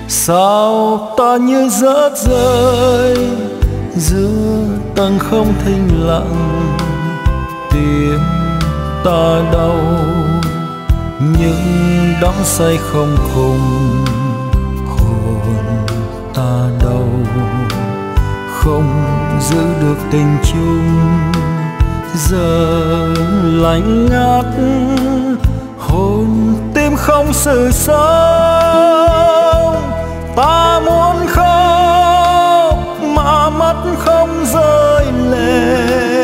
Sao ta như rớt rơi giữa tầng không thinh lặng, tim ta đau nhưng đắm say không cùng, hồn ta đau không giữ được tình chung. Giờ lạnh ngắt hồn tim không sự sống, ta muốn khóc mà mắt không rơi lệ.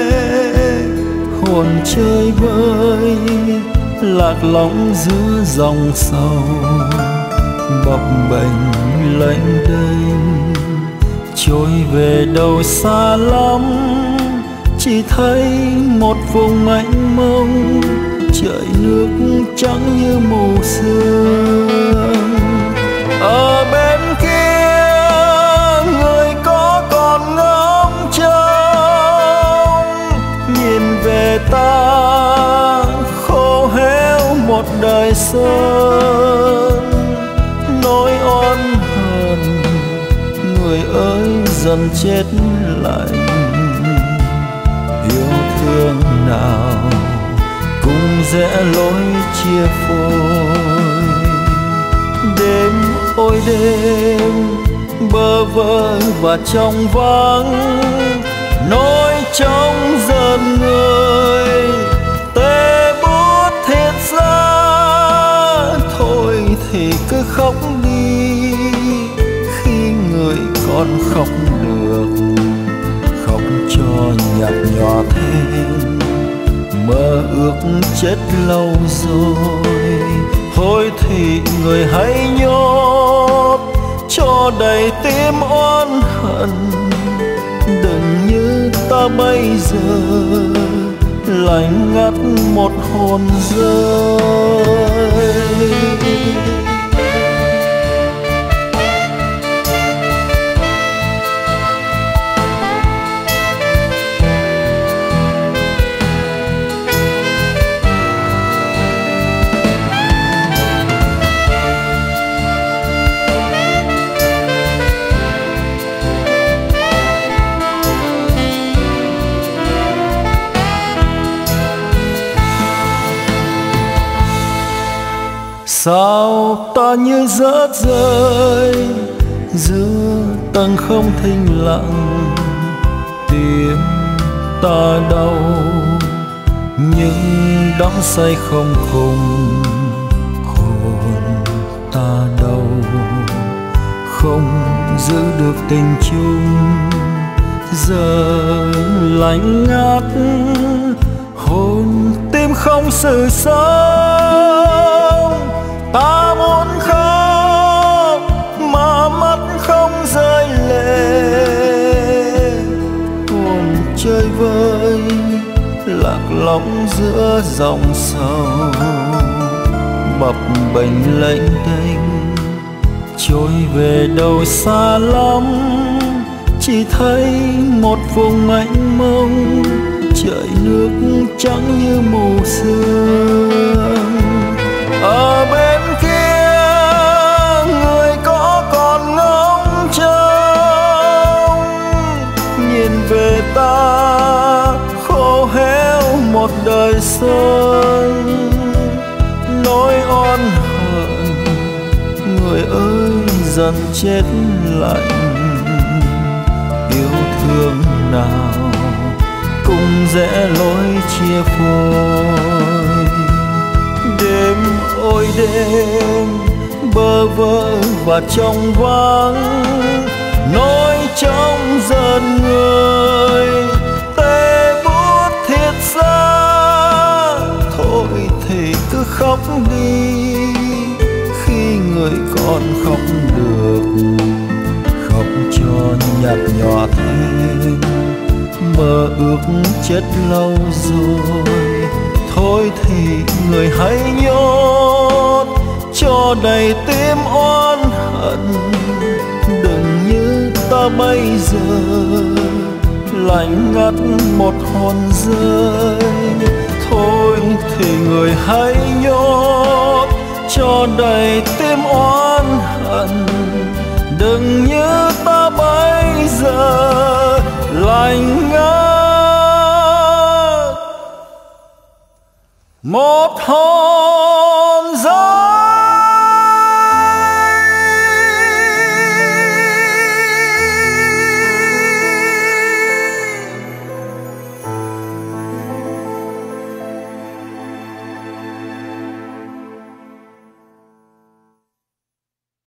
Hồn chơi vơi lạc lõng giữa dòng sầu, bập bềnh lênh đênh trôi về đâu xa lắm. Chỉ thấy một vùng mênh mông, trời nước trắng như mù sương. Ở bên kia người có còn ngóng trông, nhìn về ta khô héo một đời sơn. Nỗi oan hờn người ơi dần chết lạnh, yêu thương nào cũng rẽ lối chia phôi. Đêm ôi đêm bơ vơ và trong vắng, nỗi trống dần người tê buốt thiết ra. Thôi thì cứ khóc đi khi người còn khóc được, khóc cho nhạt nhòa thêm mơ ước chết lâu rồi. Thôi thì người hãy nhốt cho đầy tim oán hận, đừng như ta bây giờ lạnh ngắt một hồn rơi. Sao ta như rớt rơi giữa tầng không thinh lặng, tim ta đau nhưng đắm say không cùng, hồn ta đau không giữ được tình chung. Giờ lạnh ngắt hồn tim không sự sống, ta muốn khóc mà mắt không rơi lệ. Hồn chơi vơi lạc lõng giữa dòng sầu, bập bềnh lênh đênh trôi về đâu xa lắm. Chỉ thấy một vùng mênh mông, trời nước trắng như mù sương. Ở bên kia người có còn ngóng trông, nhìn về ta khô héo một đời xuân. Nỗi oan hờn người ơi dần chết lạnh, yêu thương nào cũng rẽ lối chia phôi. Đêm ôi đêm bơ vơ và trong vắng, nỗi trống dần người tê buốt thiết ra. Thôi thì cứ khóc đi khi người còn khóc được, khóc cho nhạt nhòa thêm mơ ước chết lâu rồi. Thôi thì người hãy nhốt cho đầy tim oán hận, đừng như ta bây giờ lạnh ngắt một hồn rơi. Thôi thì người hãy nhốt cho đầy tim oán hận, giờ lạnh ngắt. Một hôm